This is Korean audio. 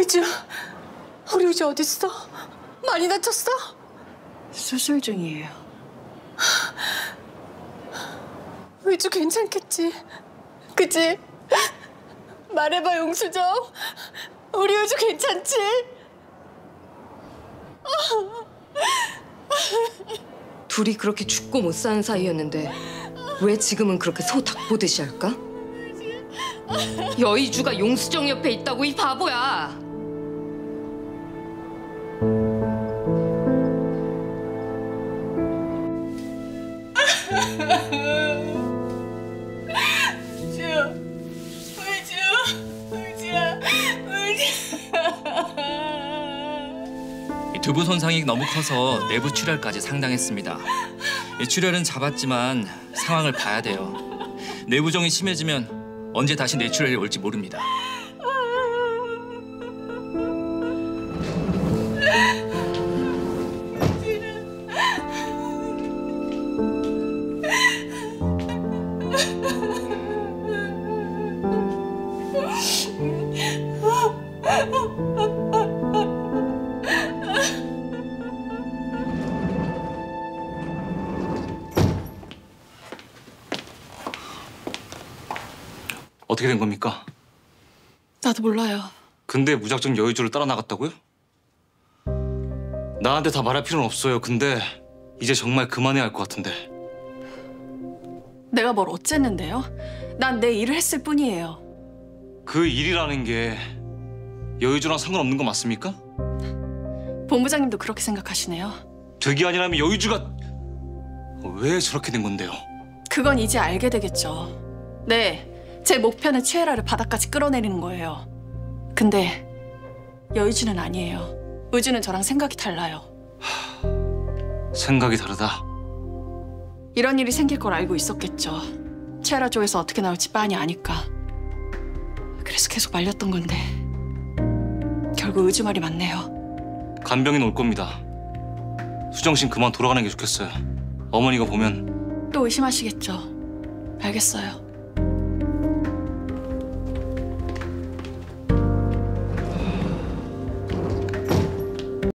의주, 우리 의주 어딨어? 많이 다쳤어? 수술 중이에요. 의주 괜찮겠지? 그치? 말해봐, 용수정. 우리 의주 괜찮지? 둘이 그렇게 죽고 못 사는 사이였는데 왜 지금은 그렇게 소 닭 보듯이 할까? 여의주가 용수정 옆에 있다고, 이 바보야. 두부 손상이 너무 커서 내부 출혈까지 상당했습니다. 출혈은 잡았지만 상황을 봐야 돼요. 내부종이 심해지면 언제 다시 뇌출혈이 올지 모릅니다. 어떻게 된 겁니까? 나도 몰라요. 근데 무작정 여의주를 따라 나갔다고요? 나한테 다 말할 필요는 없어요. 근데 이제 정말 그만해야 할 것 같은데. 내가 뭘 어쨌는데요? 난 내 일을 했을 뿐이에요. 그 일이라는 게 여의주랑 상관없는 거 맞습니까? 본부장님도 그렇게 생각하시네요. 되게 아니라면 여의주가 왜 저렇게 된 건데요? 그건 이제 알게 되겠죠. 네, 제 목표는 최애라를 바닥까지 끌어내리는 거예요. 근데 여의주는 아니에요. 의주는 저랑 생각이 달라요. 생각이 다르다. 이런 일이 생길 걸 알고 있었겠죠. 최애라 쪽에서 어떻게 나올지 빤히 아니까. 그래서 계속 말렸던 건데 결국 의주 말이 맞네요. 간병인 올 겁니다. 수정신 그만 돌아가는 게 좋겠어요. 어머니가 보면 또 의심하시겠죠. 알겠어요.